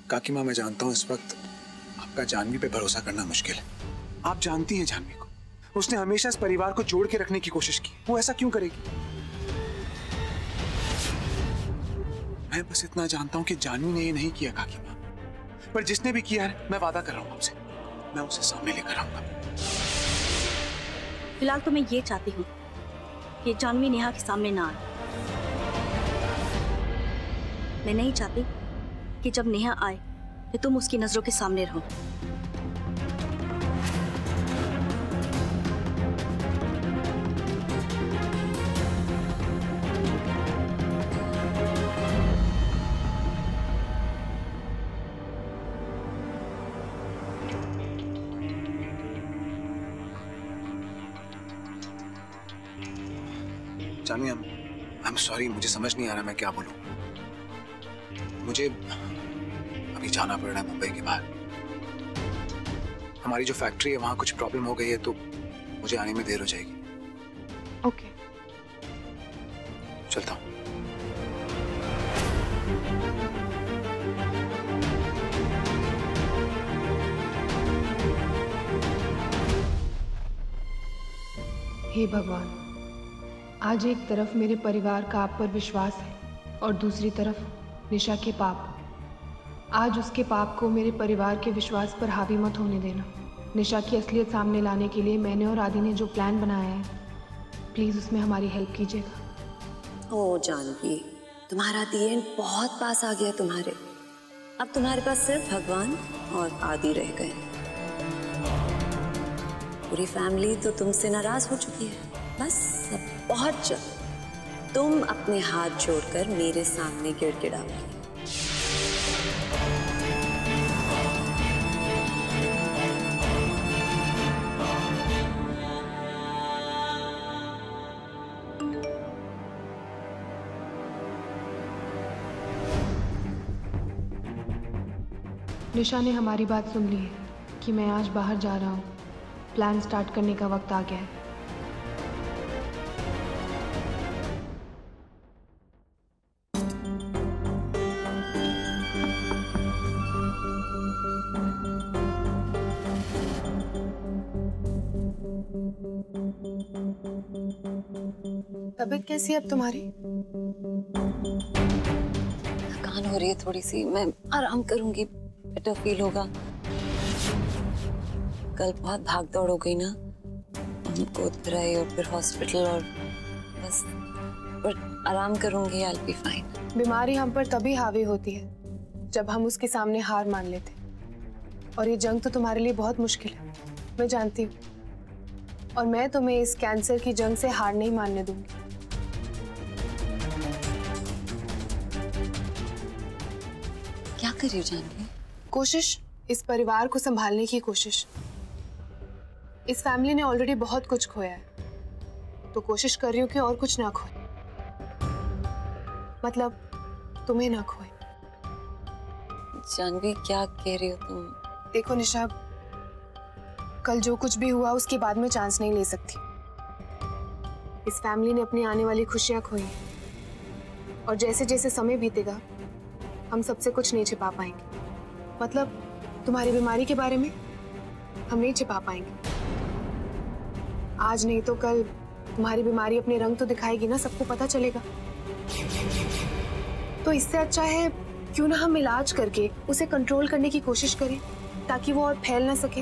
काकी माँ, मैं जानता हूँ इस वक्त आपका जानवी पे भरोसा करना मुश्किल है। आप जानती हैं जानवी को, उसने हमेशा इस परिवार को जोड़ के रखने की कोशिश की। वो ऐसा क्यों करेगी? मैं बस इतना जानता हूँ कि जानवी ने ये नहीं किया काकी माँ, पर जिसने भी किया है मैं वादा कर रहा हूँ आपसे, मैं उसे सामने लेकर आऊंगा। फिलहाल तो मैं ये चाहती हूँ कि जानवी नेहा के सामने ना आए। मैं नहीं चाहती कि जब नेहा आए तो तुम उसकी नजरों के सामने रहो। जानवी, I'm sorry, मुझे समझ नहीं आ रहा मैं क्या बोलूं। मुझे अभी जाना पड़ रहा है मुंबई के बाहर। हमारी जो फैक्ट्री है वहां कुछ प्रॉब्लम हो गई है, तो मुझे आने में देर हो जाएगी। ओके, चलता हूँ। हे भगवान, आज एक तरफ मेरे परिवार का आप पर विश्वास है और दूसरी तरफ निशा के पाप। आज उसके पाप को मेरे परिवार के विश्वास पर हावी मत होने देना। निशा की असलियत सामने लाने के लिए मैंने और आदि ने जो प्लान बनाया है, प्लीज़ उसमें हमारी हेल्प कीजिएगा। ओ जानवी, तुम्हारा दी एंड बहुत पास आ गया तुम्हारे। अब तुम्हारे पास सिर्फ भगवान और आदि रह गए। पूरी फैमिली तो तुमसे नाराज हो चुकी है। बस अब बहुत जल्द तुम अपने हाथ जोड़कर मेरे सामने गिड़गिड़ाओगे। निशा ने हमारी बात सुन ली है कि मैं आज बाहर जा रहा हूँ। प्लान स्टार्ट करने का वक्त आ गया है। तबीयत कैसी है अब तुम्हारी? थकान हो रही है थोड़ी सी, मैं आराम करूंगी, बेटर फील होगा। कल बहुत भाग दौड़ हो गई ना, गोद भराई और फिर हॉस्पिटल, और बस पर आराम करूंगी। I'll be fine। बीमारी हम पर तभी हावी होती है जब हम उसके सामने हार मान लेते। और ये जंग तो तुम्हारे लिए बहुत मुश्किल है, मैं जानती हूँ। और मैं तुम्हें इस कैंसर की जंग से हार नहीं मानने दूंगी। क्या कर रही हो जानवी? कोशिश, इस परिवार को संभालने की कोशिश। इस फैमिली ने ऑलरेडी बहुत कुछ खोया है, तो कोशिश कर रही हूँ कि और कुछ ना खोए। मतलब तुम्हें ना खोए। जानवी क्या कह रही हो तुम? देखो निशा, कल जो कुछ भी हुआ उसके बाद में चांस नहीं ले सकती। इस फैमिली ने अपनी आने वाली खुशियां खोई हैं। और जैसे जैसे समय बीतेगा हम सबसे कुछ नहीं छिपा पाएंगे। मतलब तुम्हारी बीमारी के बारे में हम नहीं छिपा पाएंगे। आज नहीं तो कल तुम्हारी बीमारी अपने रंग तो दिखाएगी ना, सबको पता चलेगा। तो इससे अच्छा है क्यों ना हम इलाज करके उसे कंट्रोल करने की कोशिश करें ताकि वो और फैल ना सके।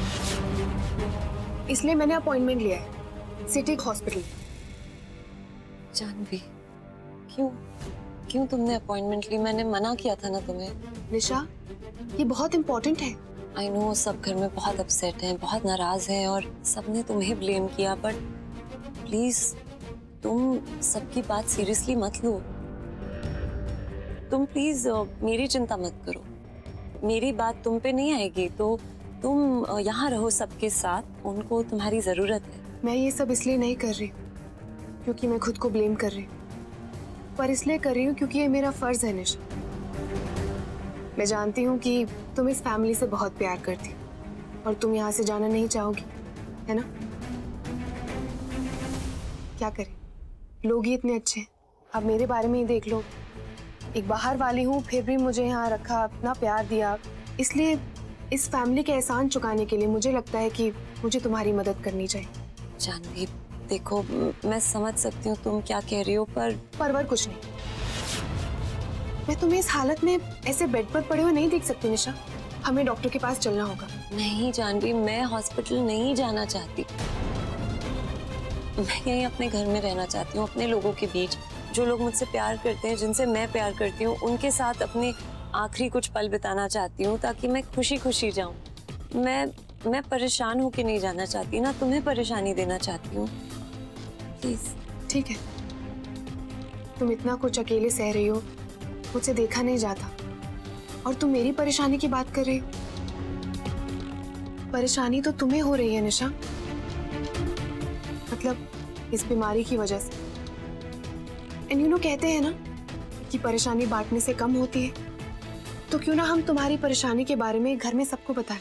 इसलिए मैंने अपॉइंटमेंट लिया है सिटी हॉस्पिटल। जानवी क्यों तुमने अपॉइंटमेंट ली? मैंने मना किया था ना तुम्हें। निशा, ये बहुत इंपॉर्टेंट है। आई नो सब घर में बहुत अपसेट हैं, बहुत नाराज हैं और सबने तुम्हें ब्लेम किया, बट प्लीज तुम सबकी बात सीरियसली मत लो। तुम प्लीज मेरी चिंता मत करो। मेरी बात तुम पे नहीं आएगी तो तुम यहाँ रहो सबके साथ, उनको तुम्हारी जरूरत है। मैं ये सब इसलिए नहीं कर रही क्योंकि मैं खुद को ब्लेम कर रही हूँ, पर इसलिए कर रही हूँ क्योंकि ये मेरा फर्ज है निशा। मैं जानती हूँ कि तुम इस फैमिली से बहुत प्यार करती हो और तुम यहाँ से जाना नहीं चाहोगी, है ना? क्या करें, लोग ही इतने अच्छे हैं। अब मेरे बारे में ही देख लो, एक बाहर वाली हूँ, फिर भी मुझे यहाँ रखा, इतना प्यार दिया, इसलिए इस फैमिली के एहसान चुकाने के लिए मुझे लगता है कि मुझे तुम्हारी मदद करनी चाहिए। जानवी देखो, मैं समझ सकती हूँ तुम क्या कह रही हो, पर कुछ नहीं। मैं तुम्हें इस हालत में ऐसे बेड पर पड़े हुए नहीं देख सकती निशा। हमें डॉक्टर के पास चलना होगा। नहीं जानवी, मैं हॉस्पिटल नहीं जाना चाहती। मैं यहीं अपने घर में रहना चाहती हूँ, अपने लोगों के बीच, जो लोग मुझसे प्यार करते हैं, जिनसे मैं प्यार करती हूँ, उनके साथ अपने आखिरी कुछ पल बिताना चाहती हूँ, ताकि मैं खुशी खुशी जाऊँ। मैं परेशान होके नहीं जाना चाहती ना, तुम्हें परेशानी देना चाहती हूँ। प्लीज। ठीक है, तुम इतना कुछ अकेले सह रही हो, मुझसे देखा नहीं जाता, और तुम मेरी परेशानी की बात कर रही हो। परेशानी तो तुम्हें हो रही है निशा, मतलब इस बीमारी की वजह से। एंड यू नो, कहते हैं ना कि परेशानी बांटने से कम होती है, तो क्यों ना हम तुम्हारी परेशानी के बारे में घर में सबको बताएं।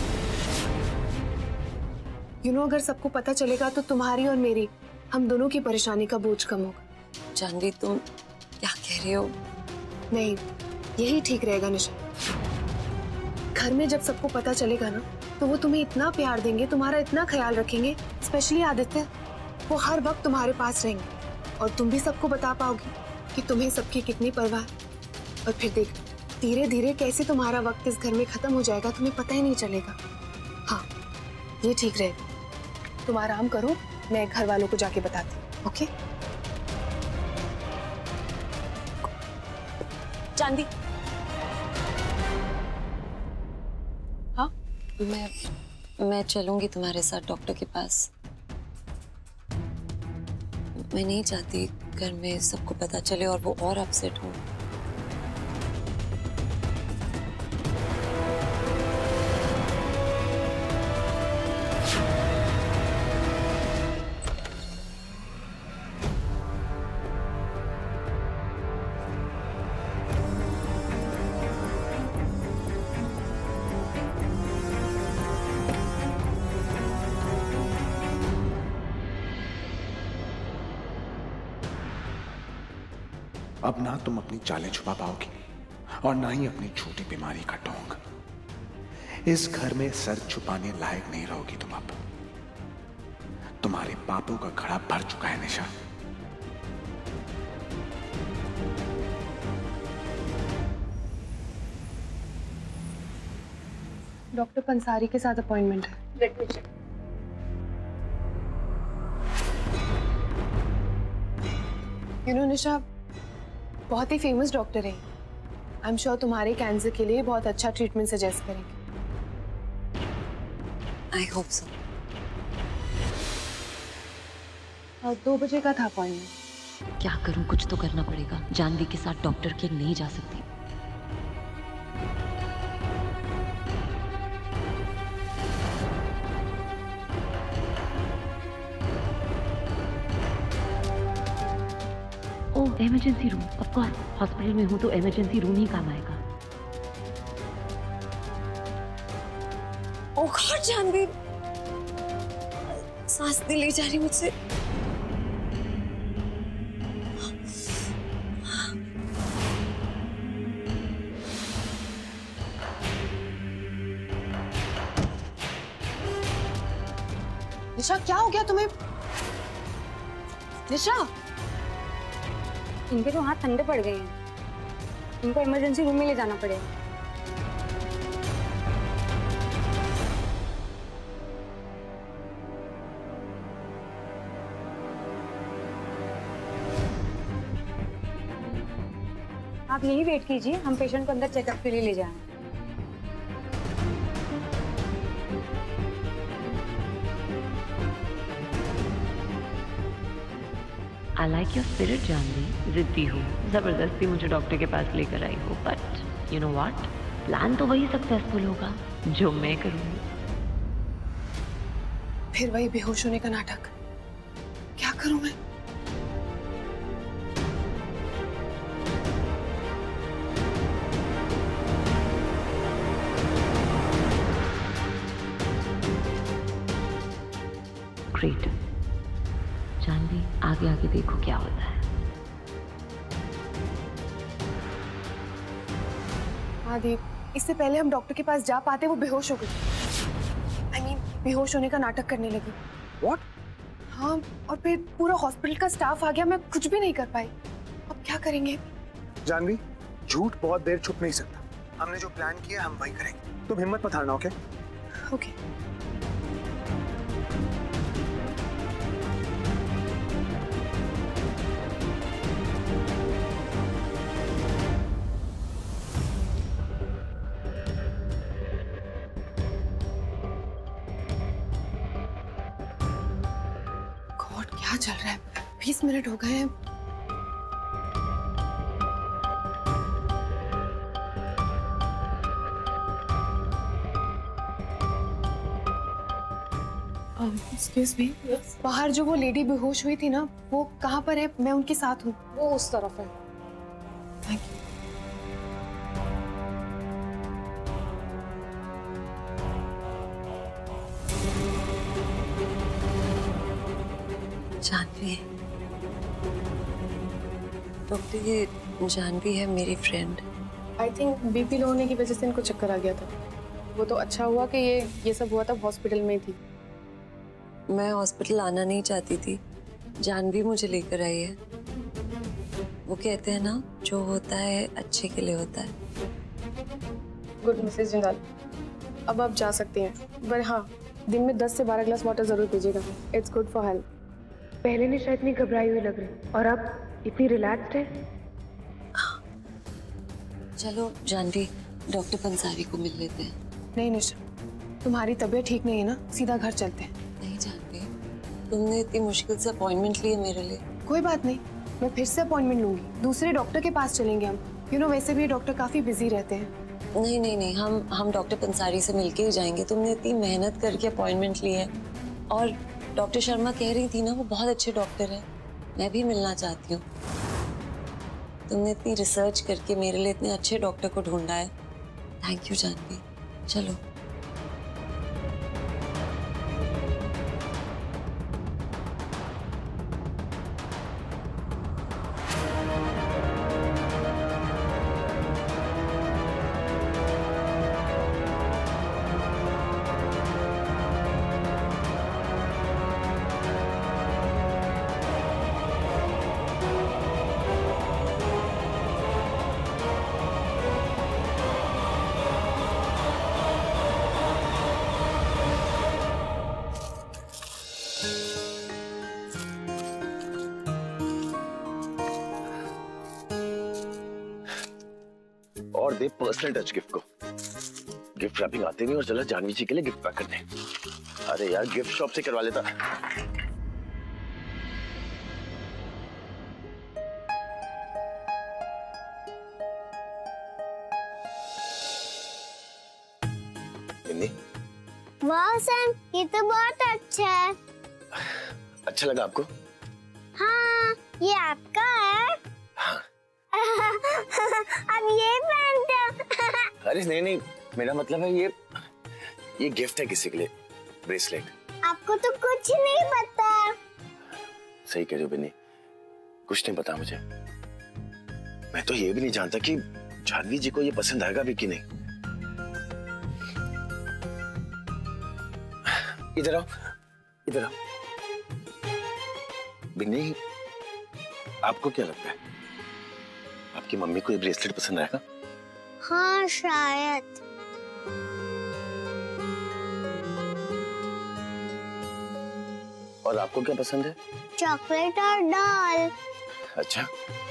यू नो, अगर सबको पता चलेगा तो तुम्हारी और मेरी, हम दोनों की परेशानी का बोझ कम होगा। जानवी तुम क्या कह रहे हो? नहीं, यही ठीक रहेगा निशा। घर में जब सबको पता चलेगा ना, तो वो तुम्हें इतना प्यार देंगे, तुम्हारा इतना ख्याल रखेंगे, स्पेशली आदित्य, वो हर वक्त तुम्हारे पास रहेंगे, और तुम भी सबको बता पाओगी कि तुम्हें सबकी कितनी परवाह है। और फिर देख, धीरे धीरे कैसे तुम्हारा वक्त इस घर में खत्म हो जाएगा, तुम्हें पता ही नहीं चलेगा। हाँ, ये ठीक रहेगा। तुम आराम करो, मैं घर वालों को जाके बताती हूँ। ओके? जानवी, हाँ, मैं चलूंगी तुम्हारे साथ डॉक्टर के पास। मैं नहीं चाहती घर में सबको पता चले और वो और अपसेट हो। अब ना तुम अपनी चालें छुपा पाओगी और ना ही अपनी झूठी बीमारी का ढोंग। इस घर में सर छुपाने लायक नहीं रहोगी तुम अब। तुम्हारे पापों का घड़ा भर चुका है निशा। डॉक्टर पंसारी के साथ अपॉइंटमेंट है। यू नो निशा, बहुत ही फेमस डॉक्टर है। आई एम श्योर तुम्हारे कैंसर के लिए बहुत अच्छा ट्रीटमेंट सजेस्ट करेंगे। I hope so. 2 बजे का था अपॉइंटमेंट। क्या करूं, कुछ तो करना पड़ेगा। जानवी के साथ डॉक्टर के नहीं जा सकती। Oh, emergency room. Of course, hospital में हूँ तो इमरजेंसी रूम ही काम आएगा। ओह गॉड जानवी, सांस नहीं ली जा रही मुझसे। निशा, क्या हो गया तुम्हें? निशा, इनके तो हाथ ठंडे पड़ गए हैं। इनको इमरजेंसी रूम में ले जाना पड़ेगा। आप यही वेट कीजिए, हम पेशेंट को अंदर चेकअप के लिए ले जाएं। I like your spirit Janvi. जिद्दी हो, जबरदस्ती मुझे डॉक्टर के पास लेकर आई हो, but you know what, plan तो वही सक्सेसफुल होगा जो मैं करूंगी। फिर वही बेहोश होने का नाटक। क्या करूं मैं? ग्रेट जानवी, आगे आगे देखो क्या होता है। हाँ दीप, इससे पहले हम डॉक्टर के पास जा पाते वो बेहोश हो गई। बेहोश होने का नाटक करने लगी। What? हाँ, और फिर पूरा हॉस्पिटल का स्टाफ आ गया, मैं कुछ भी नहीं कर पाई। अब क्या करेंगे? जानवी, झूठ बहुत देर छुप नहीं सकता। हमने जो प्लान किया हम वही करेंगे। तुम हिम्मत मत हारना, ओके? ओके। गॉड, क्या चल रहा है? 20 मिनट हो गए हैं। एक्सक्यूज मी, बाहर जो वो लेडी बेहोश हुई थी ना, वो कहाँ पर है? मैं उनके साथ हूँ। वो उस तरफ है। Thank you. जानवी है डॉक्टर, ये जानवी है मेरी friend. I think BP low होने की वजह से इनको चक्कर आ गया था। वो तो अच्छा हुआ कि ये सब हुआ तब हॉस्पिटल में थी। मैं हॉस्पिटल आना नहीं चाहती थी, जानवी मुझे लेकर आई है। वो कहते हैं ना, जो होता है अच्छे के लिए होता है। गुड मिसेस जिंदाल, अब आप जा सकती हैं, पर हाँ, दिन में 10 से 12 ग्लास वाटर जरूर पीजिएगा। It's good for health. पहले निशा इतनी घबराई हुई लग रही और अब इतनी रिलैक्स्ड है। चलो जानवी, डॉक्टर पंसारी को मिल लेते हैं। नहीं निशा, तुम्हारी तबीयत ठीक नहीं है ना, सीधा घर चलते हैं। नहीं जानवी, तुमने इतनी मुश्किल से अपॉइंटमेंट ली है मेरे लिए। कोई बात नहीं, मैं फिर से अपॉइंटमेंट लूंगी। दूसरे डॉक्टर के पास चलेंगे हम। वैसे भी ये डॉक्टर काफी बिजी रहते हैं। नहीं नहीं नहीं, हम डॉक्टर पंसारी से मिलके ही जाएंगे। तुमने इतनी मेहनत करके अपॉइंटमेंट ली है, और डॉक्टर शर्मा कह रही थी ना, वो बहुत अच्छे डॉक्टर हैं। मैं भी मिलना चाहती हूँ। तुमने इतनी रिसर्च करके मेरे लिए इतने अच्छे डॉक्टर को ढूंढा है। Thank you Janvi. चलो। और दे पर्सनल टच गिफ्ट को। गिफ्ट रैपिंग आती नहीं और चला जानवी जी के लिए गिफ्ट पैक कर दे। अरे यार, गिफ्ट शॉप से करवा लेता। वाह सैम, ये तो बहुत अच्छा है। अच्छा लगा आपको? हाँ, ये आपका है। हाँ। अब ये पहनते हो। अरे नहीं नहीं, मेरा मतलब है ये गिफ्ट है किसी के लिए, ब्रेसलेट। आपको तो कुछ नहीं पता। सही कह रही हो बिन्नी, कुछ नहीं पता मुझे। मैं तो ये भी नहीं जानता कि जानवी जी को ये पसंद आएगा भी कि नहीं। इधर आओ, इधर आओ। बिन्नी, आपको क्या लगता है, आपकी मम्मी को ये ब्रेसलेट पसंद आएगा? हाँ शायद। और आपको क्या पसंद है? चॉकलेट और डॉल। अच्छा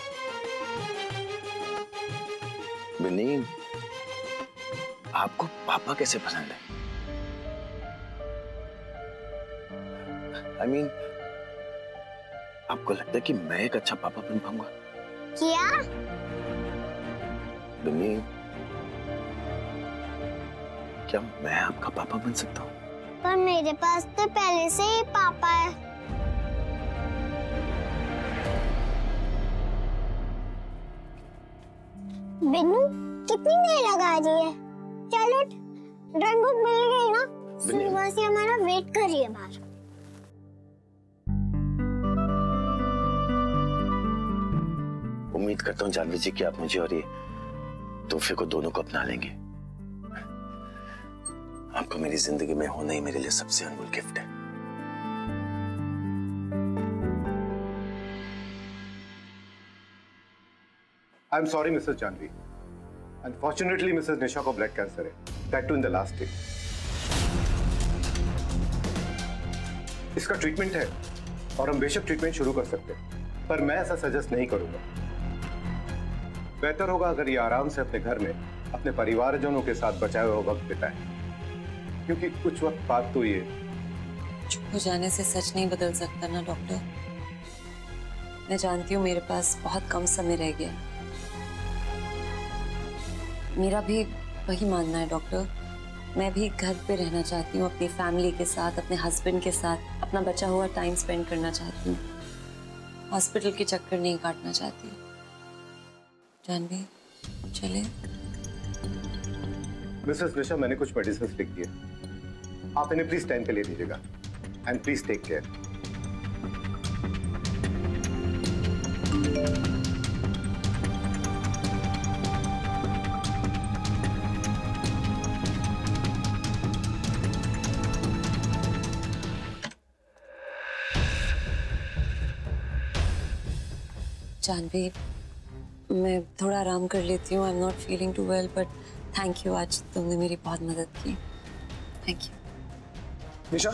बिन्नी, आपको पापा कैसे पसंद है? I mean, आपको लगता है कि मैं एक अच्छा पापा बन पाऊंगा? क्या? बिन्नी, क्या मैं आपका पापा बन सकता हूँ? पर मेरे पास तो पहले से ही पापा है। बिन्नू, कितनी देर लगा रही है? चलो, ड्राइंग बुक मिल गई ना? सुबह से हमारा वेट कर रही है बाहर। उम्मीद करता हूँ जानवी जी कि आप मुझे और ये तोहफे को दोनों को अपना लेंगे। आपको मेरी जिंदगी में होना ही मेरे लिए सबसे अनमोल गिफ्ट है। I am sorry Mrs Janvi, unfortunately Mrs Nisha को ब्लड कैंसर है, that too in the last stage. इसका ट्रीटमेंट है और हम बेशक ट्रीटमेंट शुरू कर सकते हैं, पर मैं ऐसा सजेस्ट नहीं करूंगा। बेहतर होगा अगर ये आराम से अपने घर में अपने परिवारजनों के साथ बचाए हुए वक्त बिताए, क्योंकि कुछ वक्त बाद तो ये चुप हो जाने से सच नहीं बदल सकता ना डॉक्टर। मैं जानती हूँ मेरे पास बहुत कम समय रह गया। मेरा भी वही मानना है डॉक्टर, मैं भी घर पे रहना चाहती हूँ अपनी फैमिली के साथ, अपने हस्बैंड के साथ, अपना बचा हुआ टाइम स्पेंड करना चाहती हूँ, हॉस्पिटल के चक्कर नहीं काटना चाहती। जानवी चले। मिसेस निशा, मैंने कुछ मेडिसिन लिख दिए, आप इन्हें प्लीज टाइम पे ले लीजिएगा and please take care. Janvi मैं थोड़ा आराम कर लेती हूँ। I am not feeling too well, but thank you, आज तुमने मेरी बहुत मदद की। Thank you. Nisha,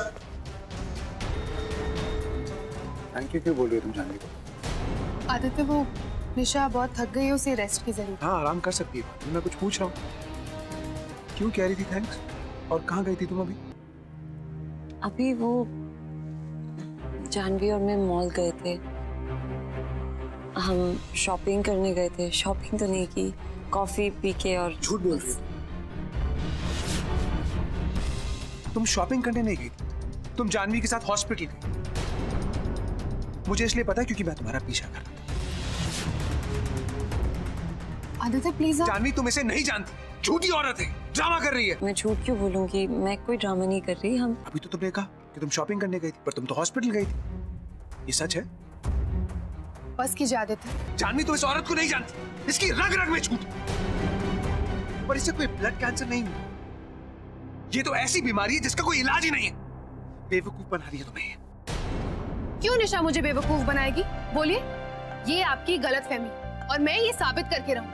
thank you क्यों बोल रही हो तुम जानवी को? आदित्य, वो निशा बहुत थक गई है, उसे रेस्ट की जरूरत। हाँ, आराम कर सकती है। मैं कुछ पूछ रहा हूँ, क्यों कह रही थी थैंक्स? और कहाँ गई थी तुम अभी? अभी वो जानवी और मैं मॉल गए थे, हम शॉपिंग करने गए थे। शॉपिंग तो नहीं की, कॉफी पी के। और झूठ बोल रही हो। तुम शॉपिंग करने नहीं गई, तुम जानवी के साथ हॉस्पिटल गई। मुझे इसलिए पता है क्योंकि मैं तुम्हारा पीछा कर रहा था। आदित्य प्लीज। जानवी तुम इसे नहीं जानती, झूठी औरत है, ड्रामा कर रही है। मैं झूठ क्यों बोलूंगी, मैं कोई ड्रामा नहीं कर रही। हम अभी तो तुमने कहा कि तुम शॉपिंग करने गई थी, पर तुम तो हॉस्पिटल गई थी। ये सच है? बस कीजिए आदित्य। जानवी तुम इस औरत को नहीं जानती, इसकी रग रग में झूठ। पर इससे कोई ब्लड कैंसर नहीं हुआ। ये तो ऐसी बीमारी है जिसका कोई इलाज ही नहीं है। बेवकूफ बना रही है तुम्हें। क्यों निशा मुझे बेवकूफ बनाएगी? बोलिए। ये आपकी गलतफहमी और मैं ये साबित करके रहूं।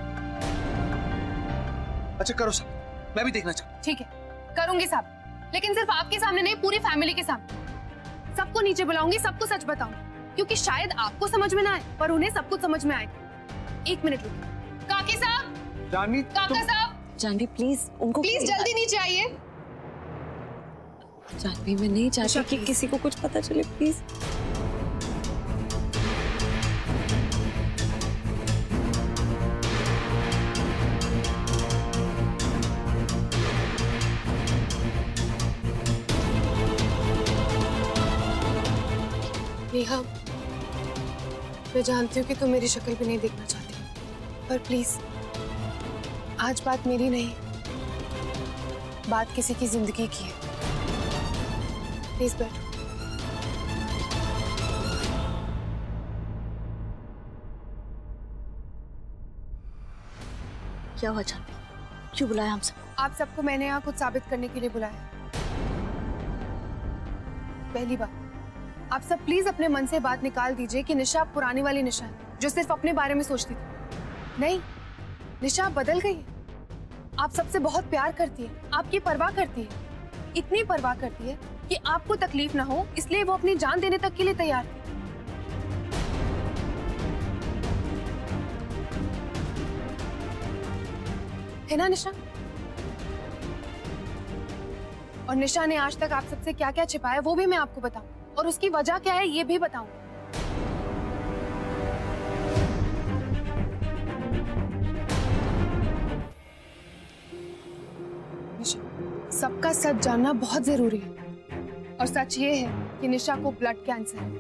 अच्छा करो साबित, मैं भी देखना चाहता हूं। ठीक है, करूंगी साबित, लेकिन सिर्फ आपके सामने नहीं, पूरी फैमिली के सामने। सबको नीचे बुलाऊंगी, सबको सच बताऊंगी, क्योंकि शायद आपको समझ में ना आए, पर उन्हें सब कुछ समझ में आएगा। एक मिनट रुकिए। काकी साहब, जानवी, काका साहब, जानवी प्लीज उनको प्लीज जल्दी नीचे आइए। जानवी मैं नहीं चाहती कि किसी को कुछ पता चले, प्लीज। नेहा, मैं जानती हूँ कि तुम मेरी शक्ल भी नहीं देखना चाहती, पर प्लीज आज बात मेरी नहीं, बात किसी की जिंदगी की है। प्लीज बैठो। क्या हुआ जानवी, क्यों बुलाया हम सब? आप सबको मैंने यहाँ कुछ साबित करने के लिए बुलाया। पहली बात, आप सब प्लीज अपने मन से बात निकाल दीजिए कि निशा पुरानी वाली निशा है, जो सिर्फ अपने बारे में सोचती थी। नहीं, निशा बदल गई है। आप सबसे बहुत प्यार करती है, आपकी परवाह करती है, इतनी परवाह करती है कि आपको तकलीफ ना हो, इसलिए वो अपनी जान देने तक के लिए तैयार थी। है ना निशा? और निशा ने आज तक आप सबसे क्या क्या छिपाया वो भी मैं आपको बताऊं, और उसकी वजह क्या है ये भी बताऊं। निशा, सबका सच जानना बहुत जरूरी है, और सच ये है कि निशा को ब्लड कैंसर है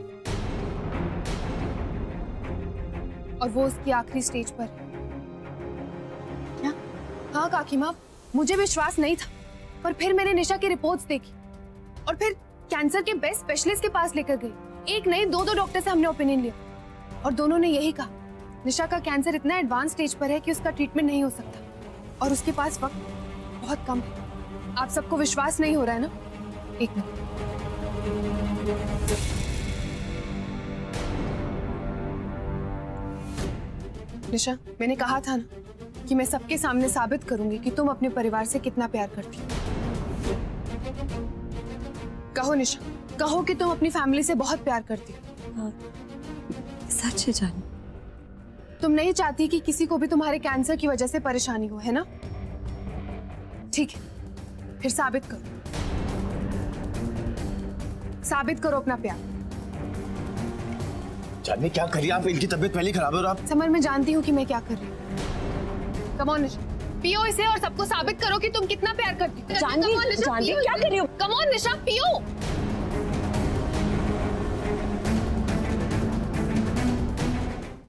और वो उसकी आखिरी स्टेज पर है। हाँ काकी माँ, मुझे विश्वास नहीं था, पर फिर मैंने निशा की रिपोर्ट्स देखी और फिर कैंसर के बेस्ट स्पेशलिस्ट के पास लेकर गई। एक नहीं, दो डॉक्टर से हमने ओपिनियन लिया और दोनों ने यही कहा, निशा का कैंसर इतना एडवांस स्टेज पर है कि उसका ट्रीटमेंट नहीं हो सकता। और उसके पास वक्त बहुत कम है। आप सबको विश्वास नहीं हो रहा है ना? एक मिनट। निशा, मैंने कहा था ना कि मैं सबके सामने साबित करूंगी कि तुम अपने परिवार से कितना प्यार करती हो। कहो निशा, कहो कि तुम अपनी फैमिली से बहुत प्यार करती हो। हाँ, सच है जानवी। तुम नहीं चाहती कि किसी को भी तुम्हारे कैंसर की वजह से परेशानी हो, है ना? ठीक है, फिर साबित करो, साबित करो अपना प्यार। जानवी क्या करिए आप? इनकी तबीयत पहले खराब है और आप। समर, मैं जानती हूँ कि मैं क्या कर रही हूँ। कम ऑन निशा, पियो इसे और सबको साबित करो कि तुम कितना प्यार करती हो। जानवी क्या कर रही हो? कम ऑन निशा, पियो।